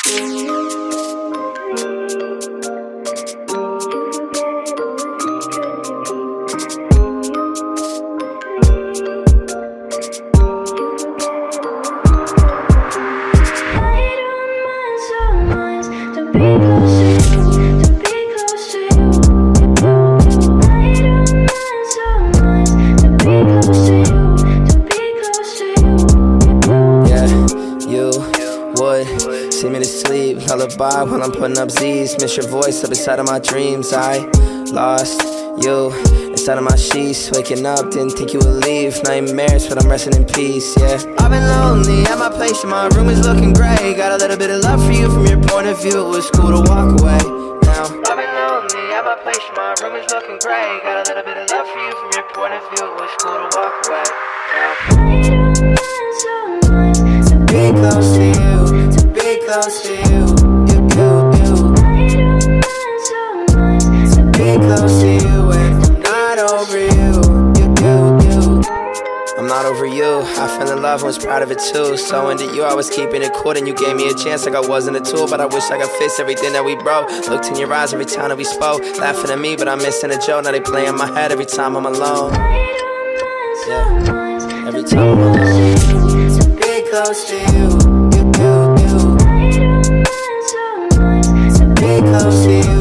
Lullaby while I'm putting up Z's. Miss your voice up inside of my dreams. I lost you inside of my sheets. Waking up, didn't think you would leave. Nightmares, but I'm resting in peace, yeah. I've been lonely at my place, and my room is looking gray. Got a little bit of love for you from your point of view. It was cool to walk away. Now I've been lonely at my place, and my room is looking gray. Got a little bit of love for you from your point of view. It was cool to walk away. Now to be close to you, to be close to you. Be close to you and I'm not over you. I'm not over you. I fell in love and was proud of it too. So into you I was keeping it cool, and you gave me a chance like I wasn't a tool. But I wish I could fix everything that we broke. Looked in your eyes every time that we spoke, laughing at me but I'm missing a joke. Now they play in my head every time I'm alone. Yeah, every time I'm alone. To be close to you. To be close to you.